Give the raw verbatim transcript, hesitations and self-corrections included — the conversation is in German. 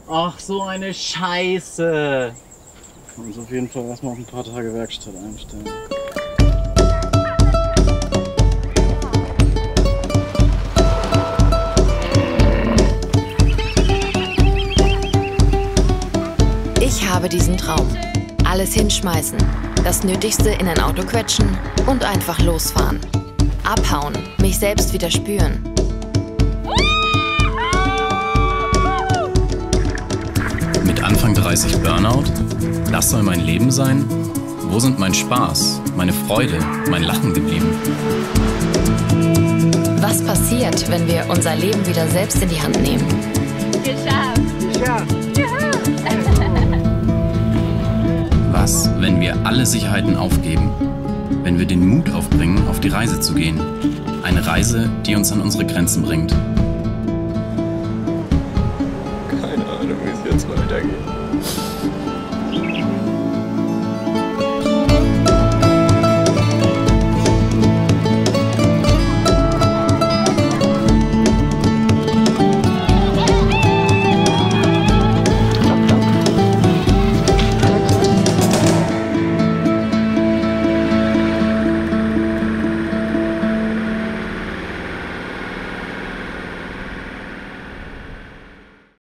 Ach, so eine Scheiße. Wir uns auf jeden Fall erstmal auf ein paar Tage Werkstatt einstellen. Ich habe diesen Traum. Alles hinschmeißen, das Nötigste in ein Auto quetschen und einfach losfahren. Abhauen, mich selbst wieder spüren. Mit Anfang dreißig Burnout? Das soll mein Leben sein? Wo sind mein Spaß, meine Freude, mein Lachen geblieben? Was passiert, wenn wir unser Leben wieder selbst in die Hand nehmen? Geschafft! Geschafft! Was, wenn wir alle Sicherheiten aufgeben? Wenn wir den Mut aufbringen, auf die Reise zu gehen? Eine Reise, die uns an unsere Grenzen bringt. Keine Ahnung, wie es jetzt weitergeht.